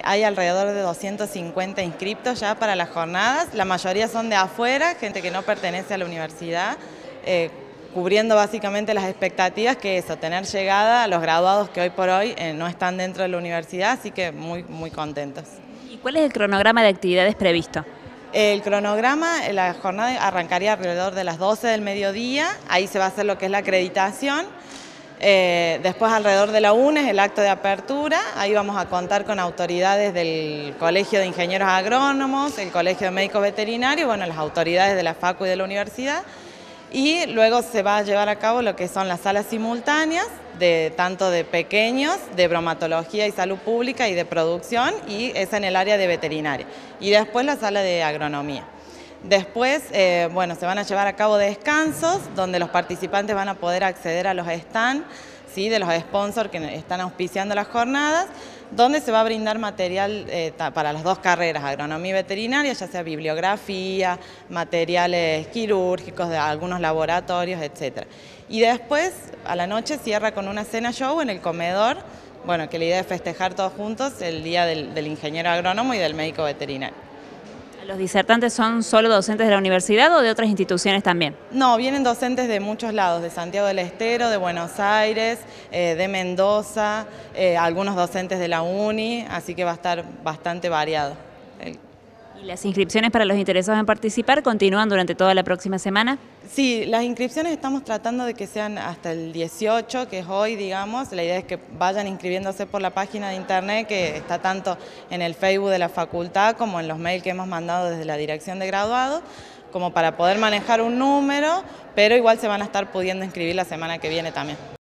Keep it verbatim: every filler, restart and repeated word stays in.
Hay alrededor de doscientos cincuenta inscriptos ya para las jornadas, la mayoría son de afuera, gente que no pertenece a la universidad, eh, cubriendo básicamente las expectativas que eso, tener llegada a los graduados que hoy por hoy eh, no están dentro de la universidad, así que muy, muy contentos. ¿Y cuál es el cronograma de actividades previsto? El cronograma, la jornada arrancaría alrededor de las doce del mediodía, ahí se va a hacer lo que es la acreditación. Eh, después alrededor de la una es el acto de apertura, ahí vamos a contar con autoridades del Colegio de Ingenieros Agrónomos, el Colegio de Médicos Veterinarios, bueno, las autoridades de la Facu y de la universidad, y luego se va a llevar a cabo lo que son las salas simultáneas, de, tanto de pequeños, de bromatología y salud pública y de producción, y esa en el área de veterinaria, y después la sala de agronomía. Después, eh, bueno, se van a llevar a cabo descansos donde los participantes van a poder acceder a los stands, ¿sí?, de los sponsors que están auspiciando las jornadas, donde se va a brindar material eh, para las dos carreras, agronomía y veterinaria, ya sea bibliografía, materiales quirúrgicos de algunos laboratorios, etcétera. Y después, a la noche, cierra con una cena show en el comedor, bueno, que la idea es festejar todos juntos el día del, del ingeniero agrónomo y del médico veterinario. ¿Los disertantes son solo docentes de la universidad o de otras instituciones también? No, vienen docentes de muchos lados, de Santiago del Estero, de Buenos Aires, eh, de Mendoza, eh, algunos docentes de la uni, así que va a estar bastante variado. El... ¿Y las inscripciones para los interesados en participar continúan durante toda la próxima semana? Sí, las inscripciones estamos tratando de que sean hasta el dieciocho, que es hoy, digamos. La idea es que vayan inscribiéndose por la página de internet, que está tanto en el Facebook de la facultad como en los mails que hemos mandado desde la dirección de graduados, como para poder manejar un número, pero igual se van a estar pudiendo inscribir la semana que viene también.